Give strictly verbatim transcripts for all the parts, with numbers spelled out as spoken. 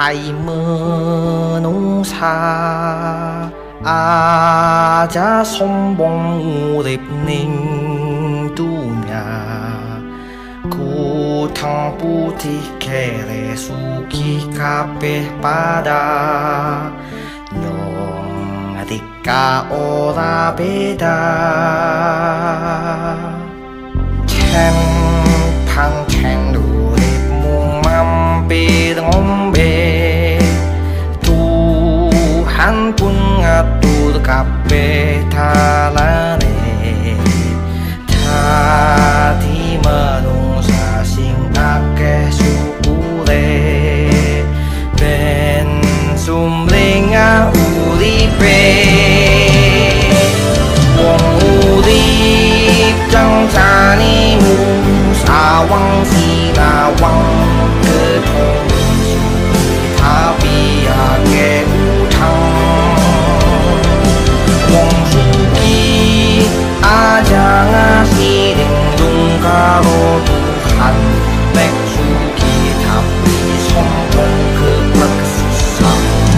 hai menungsa aja sombong urip ning dunya kutang putih kere suki kabeh pada nyong atika ora beda chen pang chen uripmu mampir ngombe Tuhan pun ngatur kabeh dalane dadi manungsa sing akeh syukure ben sumringah uripe wong urip jangcani sawang sinawang ketong tapi akeh utang wong suki aja ngasih lindung karo Tuhan nek suki tapi sombong keplek susah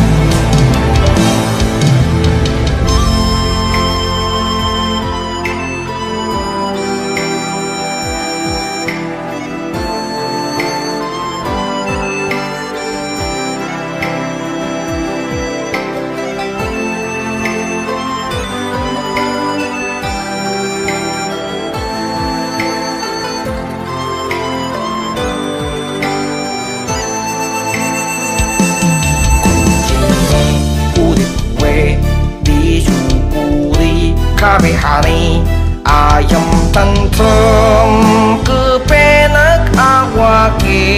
kabehane ayam tentrem kepenak awake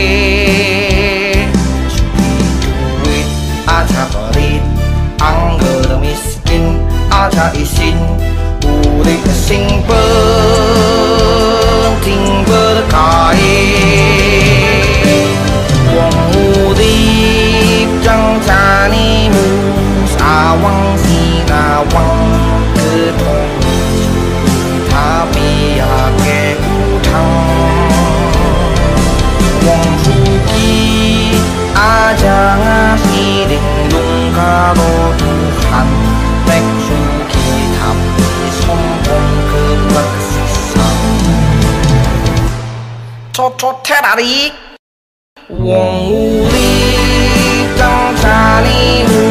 duit aja pelit angger miskin aja isin urip sing penting berkah wong urip jangcani sawang sinawang ketong tapi akeh utang wong suki aja ngasih lindung karo Tuhan nek suki tapi sombong keplek susah cocot tertarik wong urip jangcani